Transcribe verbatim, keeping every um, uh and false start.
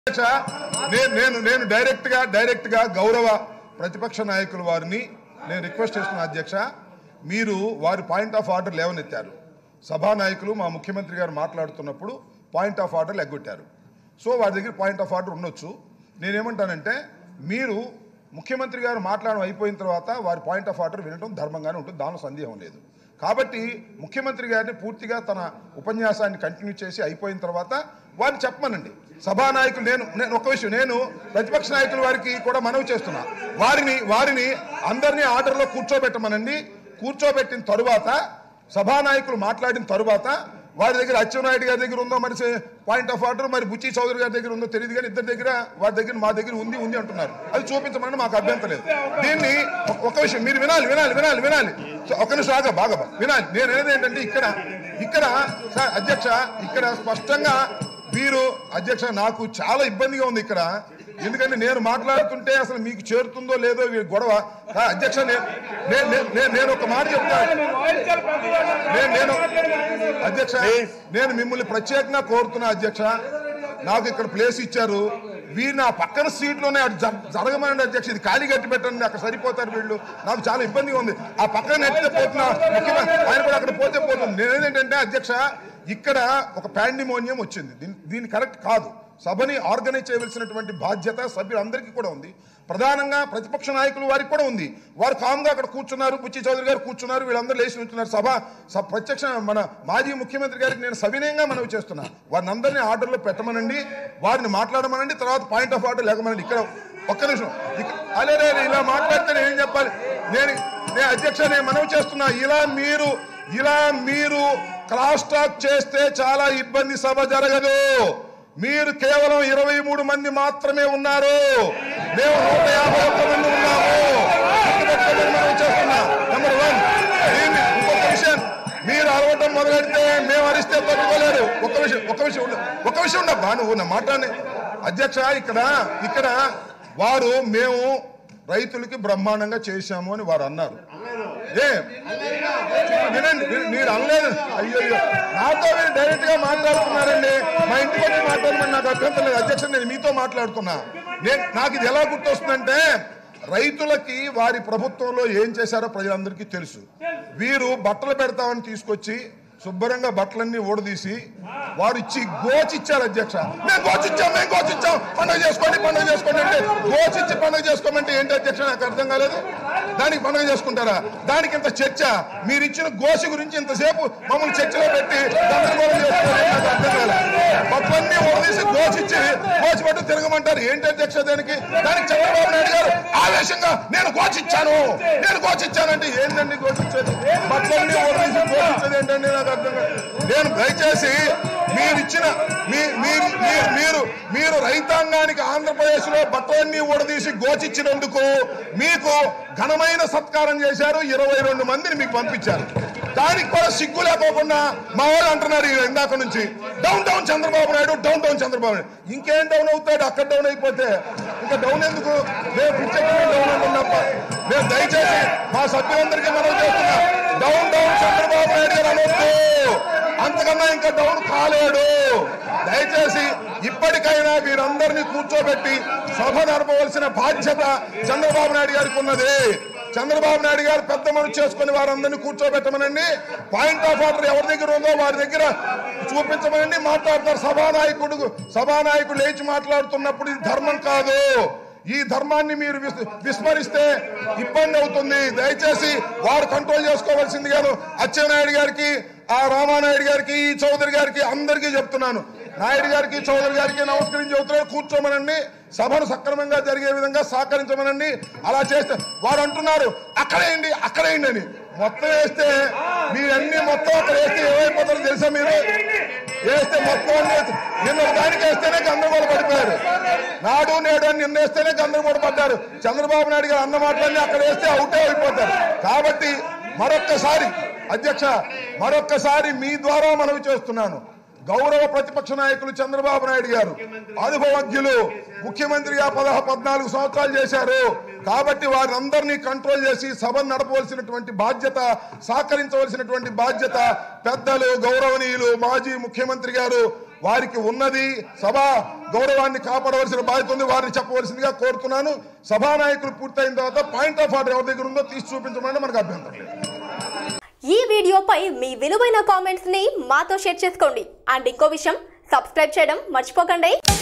నేను నేను డైరెక్ట్ గా డైరెక్ట్ గా గౌరవ ప్రతిపక్ష నాయకుల వారిని నేను రిక్వెస్ట్ చేస్తున్నా అధ్యక్ష, మీరు వారి పాయింట్ ఆఫ్ ఆర్డర్ లేవనెత్తారు. సభా నాయకులు మా ముఖ్యమంత్రి గారు మాట్లాడుతున్నప్పుడు పాయింట్ ఆఫ్ ఆర్డర్ ఎగ్గొట్టారు. సో వారి దగ్గర పాయింట్ ఆఫ్ ఆర్డర్ ఉండొచ్చు. నేనేమంటానంటే మీరు ముఖ్యమంత్రి గారు మాట్లాడడం అయిపోయిన తర్వాత వారి పాయింట్ ఆఫ్ ఆర్డర్ వినడం ధర్మంగానే ఉంటుంది, దానిలో సందేహం లేదు. కాబట్టి ముఖ్యమంత్రి గారిని పూర్తిగా తన ఉపన్యాసాన్ని కంటిన్యూ చేసి అయిపోయిన తర్వాత వారిని చెప్పమనండి. సభానాయకులు నేను నేను ఒక విషయం నేను ప్రతిపక్ష నాయకుల వారికి కూడా మనవి చేస్తున్నా, వారిని వారిని అందరినీ ఆర్డర్లో కూర్చోబెట్టమనండి. కూర్చోబెట్టిన తరువాత సభానాయకులు మాట్లాడిన తరువాత వారి దగ్గర అచ్చెన్నాయుడు గారి దగ్గర ఉందో మరి పాయింట్ ఆఫ్ ఆర్డర్, మరి బుచ్చి చౌదరి గారి దగ్గర ఉందో తెలియదు, కానీ ఇద్దరి దగ్గర వారి దగ్గర మా దగ్గర ఉంది ఉంది అంటున్నారు. అది చూపించమని మాకు అభ్యంతరం లేదు. దీన్ని ఒక విషయం మీరు వినాలి వినాలి వినాలి వినాలి ఒక నిమిషం ఆగా బాగా వినాలి. నేను అనేది ఏంటంటే ఇక్కడ ఇక్కడ అధ్యక్ష ఇక్కడ స్పష్టంగా మీరు అధ్యక్ష నాకు చాలా ఇబ్బందిగా ఉంది ఇక్కడ, ఎందుకంటే నేను మాట్లాడుతుంటే అసలు మీకు చేరుతుందో లేదో గొడవ. అధ్యక్ష నేను ఒక మాట చెప్తాను, నేను అధ్యక్ష నేను మిమ్మల్ని ప్రత్యేకంగా కోరుతున్నా అధ్యక్ష, నాకు ఇక్కడ ప్లేస్ ఇచ్చారు, వీరు నా పక్కన సీట్లోనే జరగమనండి అధ్యక్ష, ఇది ఖాళీ కట్టి పెట్టండి, అక్కడ సరిపోతారు వీళ్ళు, నాకు చాలా ఇబ్బందిగా ఉంది. ఆ పక్కన నెట్టితే పోతున్నా ముఖ్యమంత్రి ఆయన కూడా అక్కడ పోతే పోతుంది. నేనేంటంటే అధ్యక్ష ఇక్కడ ఒక పాండిమోనియం వచ్చింది, దీని దీని కరెక్ట్ కాదు. సభని ఆర్గనైజ్ చేయవలసినటువంటి బాధ్యత సభ్యులందరికీ కూడా ఉంది, ప్రధానంగా ప్రతిపక్ష నాయకులు వారికి కూడా ఉంది. వారు కామ్గా అక్కడ కూర్చున్నారు, బుచ్చి చౌదరి గారు కూర్చున్నారు, వీళ్ళందరూ లేచి ఉంటున్నారు. సభ ప్రత్యక్ష మన మాజీ ముఖ్యమంత్రి గారికి నేను సవినయంగా మనవి చేస్తున్నా, వారిని అందరినీ ఆర్డర్లో పెట్టమనండి, వారిని మాట్లాడమనండి, తర్వాత పాయింట్ ఆఫ్ ఆర్డర్ లేకమనండి. ఇక్కడ ఒక్క నిమిషం అలే ఇలా మాట్లాడితే నేను ఏం చెప్పాలి? నేను నేను అధ్యక్ష నేను మనవి చేస్తున్నా, ఇలా మీరు ఇలా మీరు క్రాస్ టాక్ చేస్తే చాలా ఇబ్బంది, సభ జరగదు. మీరు కేవలం ఇరవై మూడు మంది మాత్రమే ఉన్నారు, మేము నూట యాభై ఒక్క మంది ఉన్నాము. Number one. దీన్ని ఇంకొక విషయం, మీరు అరవటం మొదలెడితే మేము అరిస్తే తట్టుకోలేరు. ఒక విషయం ఒక విషయం ఒక విషయం ఉండబ్బా నువ్వు నా మాట్లాడి అధ్యక్ష, ఇక్కడ ఇక్కడ వారు మేము రైతులకి బ్రహ్మాండంగా చేశాము అని వారు అన్నారు. ఏ వినండి, మీరు అనలేదు. అయ్యో నాతో మీరు డైరెక్ట్ గా మాట్లాడుతున్నారండి, మా ఇంటికి వచ్చి మాట్లాడమని నాకు అభ్యంతరం లేదు అధ్యక్ష, నేను మీతో మాట్లాడుతున్నా. నేను నాకు ఇది ఎలా గుర్తొస్తుందంటే, రైతులకి వారి ప్రభుత్వంలో ఏం చేశారో ప్రజలందరికీ తెలుసు. వీరు బట్టలు పెడతామని తీసుకొచ్చి శుభ్రంగా బట్టలన్నీ ఓడదీసి వారు ఇచ్చి గోచిచ్చారు అధ్యక్ష. మేము గోచిచ్చాం మేము గోచిచ్చాం పండుగ చేసుకోండి పండుగ చేసుకోండి అంటే గోచిచ్చి పండుగ చేసుకోమంటే ఏంటి అధ్యక్ష? నాకు అర్థం కాలేదు. దానికి పండుగ చేసుకుంటారా? దానికి ఇంత చర్చ, మీరు ఇచ్చిన గోసి గురించి ఇంతసేపు మమ్మల్ని చర్చలో పెట్టి గందరగోళం చేసుకోవాలి, నాకు అర్థం కాలేదు. బట్టలన్నీ ఓడదీసి గోచిచ్చి గోచి పట్టు తిరగమంటారు ఏంటి అధ్యక్ష? దానికి దానికి చంద్రబాబు నాయుడు గారు ఆవేశంగా నేను గోచిచ్చాను నేను గోచిచ్చానంటే ఏంటండి గోచిచ్చేది? బట్టలన్నీ ఓడదీసి గోచిచ్చేది ఏంటండి? నాకు నేను దయచేసి మీరు ఇచ్చిన మీరు మీరు రైతాంగానికి ఆంధ్రప్రదేశ్ లో బట్టలన్నీ ఊడదీసి గోచిచ్చినందుకు మీకు ఘనమైన సత్కారం చేశారు, ఇరవై రెండు మందిని మీకు పంపించారు. దానికి కూడా సిగ్గు లేకోకుండా మా వాళ్ళు అంటున్నారు ఇందాక నుంచి down down Chandrababu Naidu down down Chandrababu Naidu. ఇంకేం డౌన్ అవుతాడు? అక్కడ డౌన్ అయిపోతే ఇంకా డౌన్ ఎందుకు? మేము పిచ్చకుండా డౌన్ అవుతున్నప్ప మేము దయచేసి మా సభ్యులందరికీ మనం చేస్తున్నా, డౌన్ డౌన్ చంద్రబాబు నాయుడు గారు అనొద్దు, అంతకన్నా ఇంకా డౌన్ కాలేడు. దయచేసి ఇప్పటికైనా వీరందరినీ కూర్చోబెట్టి సభ నడపవలసిన బాధ్యత చంద్రబాబు నాయుడు గారికి ఉన్నది. చంద్రబాబు నాయుడు గారు పెద్ద మనసు చేసుకుని వారందరినీ కూర్చోబెట్టమనండి, పాయింట్ ఆఫ్ ఆర్డర్ ఎవరి దగ్గర ఉందో వారి దగ్గర చూపించమనండి, మాట్లాడతారు. సభానాయకుడు సభానాయకుడు లేచి మాట్లాడుతున్నప్పుడు ఇది ధర్మం కాదు, ఈ ధర్మాన్ని మీరు విస్మరిస్తే ఇబ్బంది అవుతుంది. దయచేసి వారు కంట్రోల్ చేసుకోవాల్సింది గాను అచ్చెన్నాయుడు గారికి, ఆ రామానాయుడు గారికి, ఈ చౌదరి గారికి అందరికీ చెప్తున్నాను, నాయుడు గారికి చౌదరి గారికి నమస్కరించి చెబుతున్నాను, కూర్చోమనండి, సభను సక్రమంగా జరిగే విధంగా సహకరించమనండి. అలా చేస్తే వారు అంటున్నారు అక్కడేయండి అక్కడేయండి అని, మొత్తం వేస్తే మీరన్నీ మొత్తం అక్కడ వేస్తే ఏమైపోతారో తెలుసా? మీరు వేస్తే మొత్తం నిన్న దానికి వేస్తేనే గందరగోళ పడిపోయారు, నాడు నేడు అని నిన్న వేస్తేనే గందరగోళ పడ్డారు. చంద్రబాబు నాయుడు గారు అన్న మాటలన్నీ అక్కడ వేస్తే అవుటే అయిపోతారు. కాబట్టి మరొక్కసారి అధ్యక్ష మరొక్కసారి మీ ద్వారా మనవి చేస్తున్నాను, గౌరవ ప్రతిపక్ష నాయకులు చంద్రబాబు నాయుడు గారు అనుభవజ్ఞులు, ముఖ్యమంత్రిగా పదహ పద్నాలుగు సంవత్సరాలు చేశారు. కాబట్టి వారందరినీ కంట్రోల్ చేసి సభను నడపవలసినటువంటి బాధ్యత, సహకరించవలసినటువంటి బాధ్యత పెద్దలు గౌరవనీయులు మాజీ ముఖ్యమంత్రి గారు వారికి ఉన్నది సభా గౌరవాన్ని కాపాడవలసిన బాధ్యత ఉంది, వారిని చెప్పవలసిందిగా కోరుతున్నాను. సభానాయకులు పూర్తయిన తర్వాత పాయింట్ ఆఫ్ ఆర్డర్ ఎవరి దగ్గర ఉందో తీసి చూపించమని మనకు అభ్యంతరం లేదు. ఈ వీడియోపై మీ విలువైన కామెంట్స్ ని మాతో షేర్ చేసుకోండి. అండ్ ఇంకో విషయం, సబ్స్క్రైబ్ చేయడం మర్చిపోకండి.